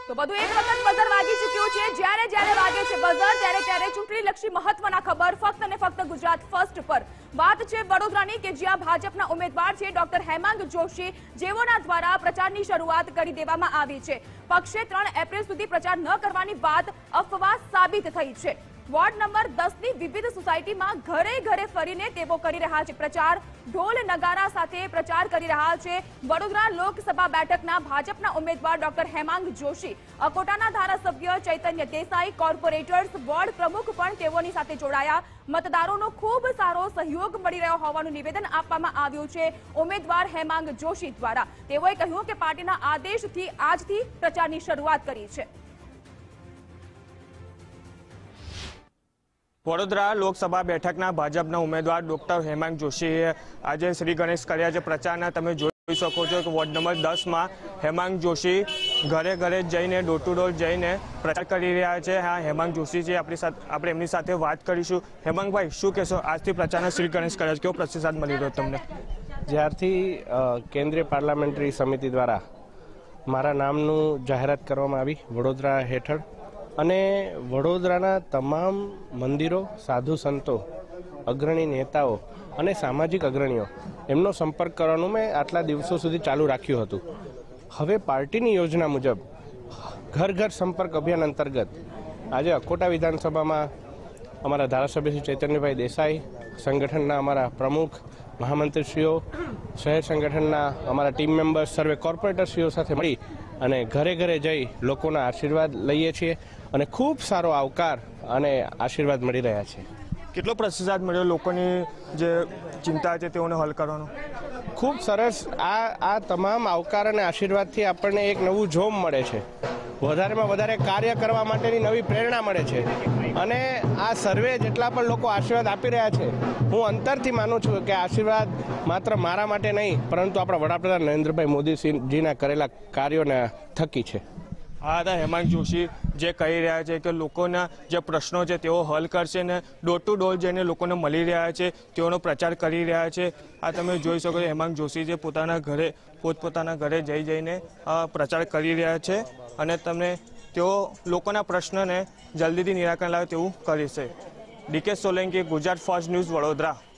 તો બધું એક વખત બઝર વાગી ચૂક્યું છે। જ્યારે જ્યારે વાગે છે બઝર ત્યારે ત્યારે ચૂંટણીલક્ષી મહત્વના ખબર ફક્ત અને ફક્ત ગુજરાત ફર્સ્ટ પર। વાત છે વડોદરાની કે જ્યાં ભાજપના ઉમેદવાર છે ડોક્ટર હેમાંગ જોશી, જેઓના દ્વારા પ્રચારની શરૂઆત કરી દેવામાં આવી છે। પક્ષે 3 એપ્રિલ સુધી પ્રચાર ન કરવાની વાત અફવા સાબિત થઈ છે। વોર્ડ નંબર 10ની વિવિધ સોસાયટીમાં ઘરે ઘરે ફરીને તેઓ કરી રહ્યા છે પ્રચાર। ઢોલ નગારા સાથે પ્રચાર કરી રહ્યા છે। વડોદરા લોકસભા બેઠકના ભાજપના ઉમેદવાર ડોક્ટર હેમાંગ જોશી, અકોટાના ધારાસભ્ય ચૈતન્ય દેસાઈ, કોર્પોરેટર્સ, વોર્ડ પ્રમુખ પણ તેઓની સાથે જોડાયા। મતદારોનો ખૂબ સારો સહયોગ મળી રહ્યો હોવાનું નિવેદન આપવામાં આવ્યું છે ઉમેદવાર હેમાંગ જોશી દ્વારા। તેઓએ કહ્યું કે પાર્ટીના આદેશથી આજથી પ્રચારની શરૂઆત કરી છે। વડોદરા લોકસભા બેઠકના ભાજપના ઉમેદવાર ડોક્ટર હેમાંગ જોશીએ આજે શ્રી ગણેશ કર્યા છે પ્રચારના। તમે જોઈ શકો છો કે વોર્ડ નંબર 10માં હેમાંગ જોશી ઘરે ઘરે જઈને ડોર ટુ ડોર જઈને પ્રચાર કરી રહ્યા છે। હા, હેમાંગ જોશી છે આપણે એમની સાથે વાત કરીશું। હેમાંગભાઈ, શું કહેશો? આજથી પ્રચારના શ્રી ગણેશ કર્યા છે, કેવો પ્રતિસાદ મળી રહ્યો તમને? જ્યારથી કેન્દ્રીય પાર્લામેન્ટરી સમિતિ દ્વારા મારા નામનું જાહેરાત કરવામાં આવી વડોદરા હેઠળ, અને વડોદરાના તમામ મંદિરો, સાધુ સંતો, અગ્રણી નેતાઓ અને સામાજિક અગ્રણીઓ એમનો સંપર્ક કરવાનું મેં આટલા દિવસો સુધી ચાલુ રાખ્યું હતું। હવે પાર્ટીની યોજના મુજબ ઘર ઘર સંપર્ક અભિયાન અંતર્ગત આજે અકોટા વિધાનસભામાં અમારા ધારાસભ્ય શ્રી ચૈતન્યભાઈ દેસાઈ, સંગઠનના અમારા પ્રમુખ મહામંત્રીશ્રીઓ, શહેર સંગઠનના અમારા ટીમ મેમ્બર્સ, સર્વે કોર્પોરેટરશ્રીઓ સાથે મળી અને ઘરે ઘરે જઈ લોકોના આશીર્વાદ લઈએ છીએ અને ખૂબ સારો આવકાર અને આશીર્વાદ મળી રહ્યા છે। કેટલો પ્રતિસાદ મળ્યો લોકોની જે ચિંતા છે તેઓને હલ કરવાનો? ખૂબ સરસ। આ તમામ આવકાર અને આશીર્વાદથી આપણને એક નવું જોમ મળે છે, વધારેમાં વધારે કાર્ય કરવા માટેની નવી પ્રેરણા મળે છે। અને આ સર્વે જેટલા પણ લોકો આશીર્વાદ આપી રહ્યા છે, હું અંતરથી માનું છું કે આશીર્વાદ માત્ર મારા માટે નહીં પરંતુ આપણા વડાપ્રધાન નરેન્દ્રભાઈ મોદીજીના કરેલા કાર્યોના થકી છે। આ હતા હેમાંગ જોશી, જે કહી રહ્યા છે કે લોકોના જે પ્રશ્નો છે તેઓ હલ કરશે ને ડોર ટુ ડોર જઈને લોકોને મળી રહ્યા છે, તેઓનો પ્રચાર કરી રહ્યા છે। આ તમે જોઈ શકો છો હેમાંગ જોશી જે પોતપોતાના ઘરે જઈને પ્રચાર કરી રહ્યા છે અને તેઓ લોકોના પ્રશ્નને જલ્દીથી નિરાકરણ લાવે તેવું કરે છે। DK Solanki, Gujarat first news, Vadodara.